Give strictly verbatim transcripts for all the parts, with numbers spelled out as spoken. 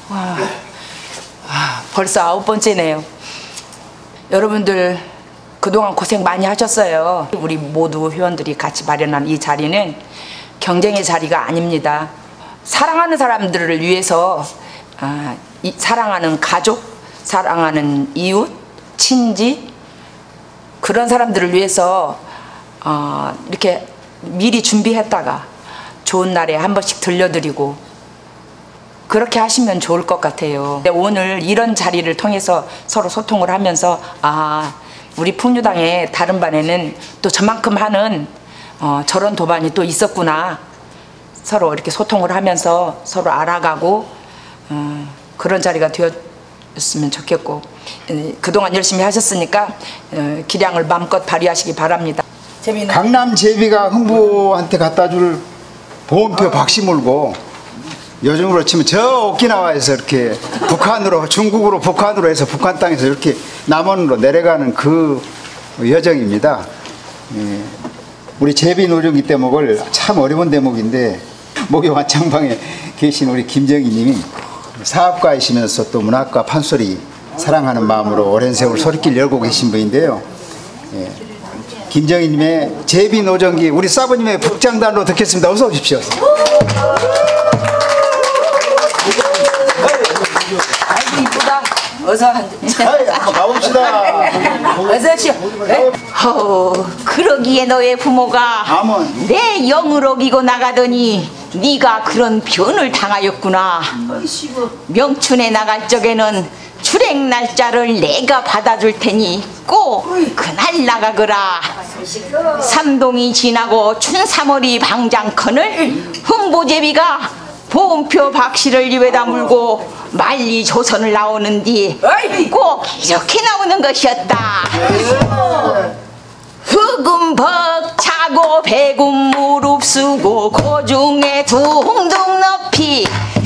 와, 와, 벌써 아홉 번째네요. 여러분들 그동안 고생 많이 하셨어요. 우리 모두 회원들이 같이 마련한 이 자리는 경쟁의 자리가 아닙니다. 사랑하는 사람들을 위해서 아, 이, 사랑하는 가족, 사랑하는 이웃, 친지 그런 사람들을 위해서 어, 이렇게 미리 준비했다가 좋은 날에 한 번씩 들려드리고 그렇게 하시면 좋을 것 같아요. 근데 오늘 이런 자리를 통해서 서로 소통을 하면서 아, 우리 풍류당의 다른 반에는 또 저만큼 하는 어, 저런 도반이 또 있었구나. 서로 이렇게 소통을 하면서 서로 알아가고 어, 그런 자리가 되었으면 좋겠고 그동안 열심히 하셨으니까 어, 기량을 마음껏 발휘하시기 바랍니다. 재미있는 강남 제비가 흥부한테 갖다 줄 보온표 박씨 물고 요즘으로 치면 저 오키나와에서 이렇게 북한으로 중국으로 북한으로 해서 북한 땅에서 이렇게 남원으로 내려가는 그 여정입니다. 예. 우리 제비 노정기 대목을 참 어려운 대목인데 목요 완창방에 계신 우리 김정희 님이 사업가이시면서 또 문학과 판소리 사랑하는 마음으로 오랜 세월 소리길 열고 계신 분인데요. 예. 김정희 님의 제비 노정기 우리 사부님의 북장단으로 듣겠습니다. 어서 오십시오. 아이고 이쁘다. 어서 한번 가봅시다. 어서 오시오. 네? 허, 그러기에 너의 부모가 아멘. 내 영을 어기고 나가더니 네가 그런 변을 당하였구나. 명춘에 나갈 적에는 출행 날짜를 내가 받아줄 테니 꼭 그날 나가거라. 삼동이 지나고 춘삼월이 방장컨을 흥보제비가 보온표 박씨를 입에다 물고 만리 조선을 나오는 뒤 꼭 이렇게 나오는 것이었다. 흑은 벅차고 백은 무릅쓰고 고중에 둥둥 높이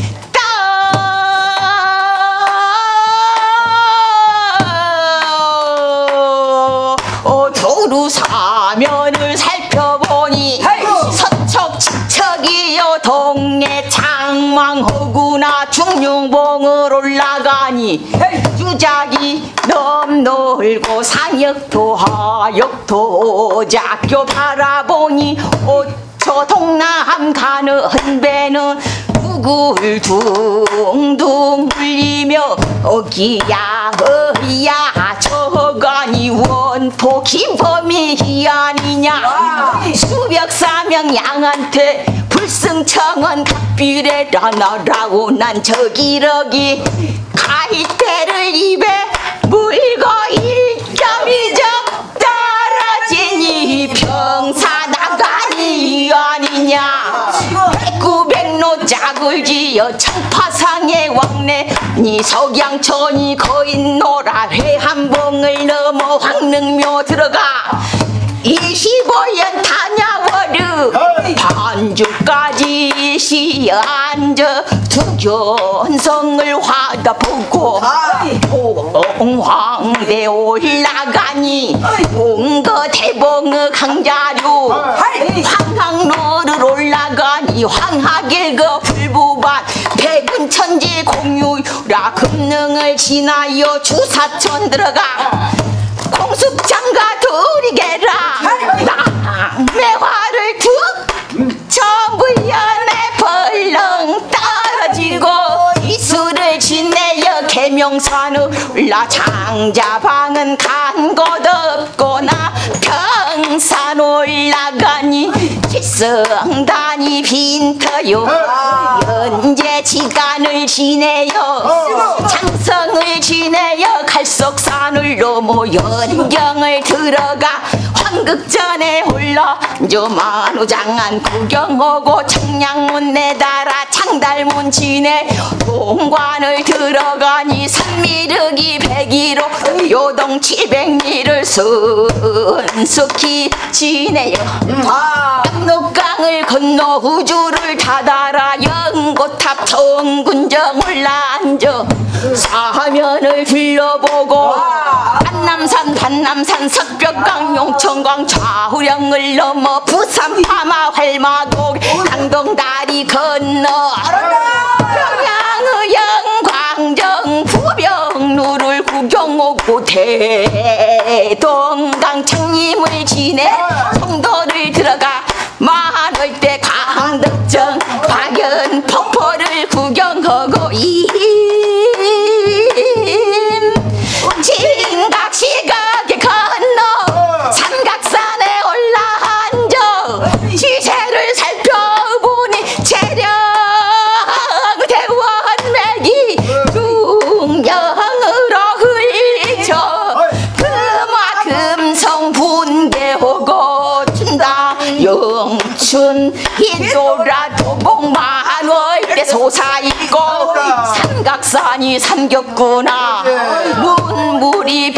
도루 사면을 살펴보니 서척 칙척이여 동네 창망허구나 중룡봉을 올라가니 유작이 넘놀고 상역도 하역도 작교 바라보니 오초 동남 가는 배는 북을 둥둥 울리며 어기야 어이야 저간이 원포 김범이 아니냐. 수백 사명 양한테 불승청은 갑비래라 나라고 난 저기러기 가이대를 입에 물고 일겸이적 떨어지니 평사나가니 아니냐. 백구백로 짝을 지어 청파상의 왕래 니 석양천이 거인노라 회한봉을 넘어 황릉묘 들어가 이십오 년 다녀와르 반주까지 시어 앉아 두견성을 화다보고 홍황대 올라가니 온거 대봉의 강자류 황항로를 올라가니 황하길거 불부밭 백운천지 공유라 금능을 지나여 주사천 들어가 공숙장가 둘이게라 남매화를 툭 전부 연애 벌렁 떨어지고 이수를 지내어 계명산을 올라 장자방은 간 곳 없고나 평산 올라가니 칠성단이 빈터요 연제 지간을 지내요 장성을 지내요 갈석산을 넘어 연경을 들어가 황극전에 올라 저 만우장안 구경하고 청량문 내달아 창달문 지내 동관을 들어가니 산미륵이 백이로 요동 칠백리를 순숙히 지내요 압록강을 건너 우주를 다달아 연고탑 성군정 올라앉아 사면을 둘러보고 안남산 반남산 석벽강 용천광 좌우령을 넘어 부산 파마 활마곡 강동다리 건너 평양의 영광 장정 부병루를 구경 오고 대동강 창림을 지내 성도를 들어가 많을 때 광덕정 박연 폭포를 구경하고 임 진각 시각에 건너 삼각산에 올라앉아 지세를 살펴보니 체력 대원맥이 중령으로 흘쳐 그만큼 성분대하고 준다 영춘 인도라 도봉만월 때 솟아있고 삼각산이 삼겹구나 문물이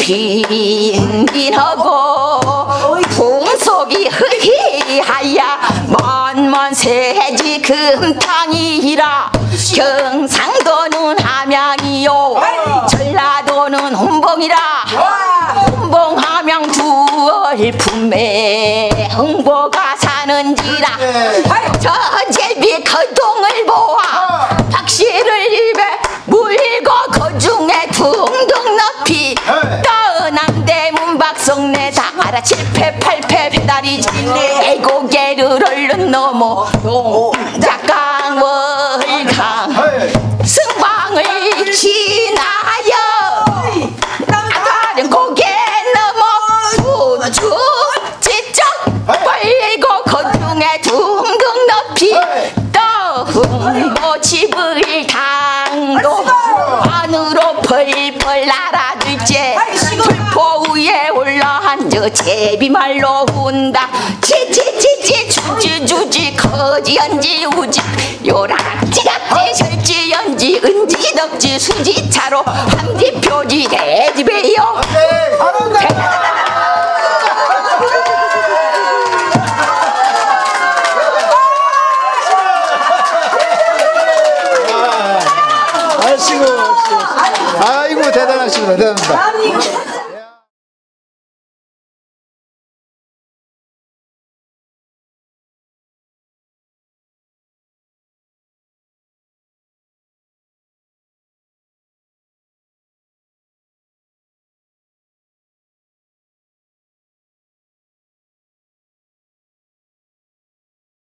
빈빈하고 풍속이 흐히하야 먼먼 세지 금탕이라 경상도는 함양이요 전라도는 혼봉이라 혼봉 함양 두얼 품에 흥보가 사는지라 저 제비 거동을 보아 박씨를 입에 물고 거중에 둥둥 높이 떠난 대문 박성내 다가라 칠패 팔패 배다리 애고개를 얼른 넘어 동작강월강 승방을 지나여 다른 고개 넘어 우주 지적 벌고 거중에 둥둥 높이 떠흥보 집을 당도 안으로 펄펄 날아들째 불포 위에 올라앉아 제비말로 운다 치치치치 주지주지 거지연지 우지 요락지락지 설지연지 은지덕지 수지차로 함지표지 대지배요 아이고, 아이고 대단하시구나, 대단하다.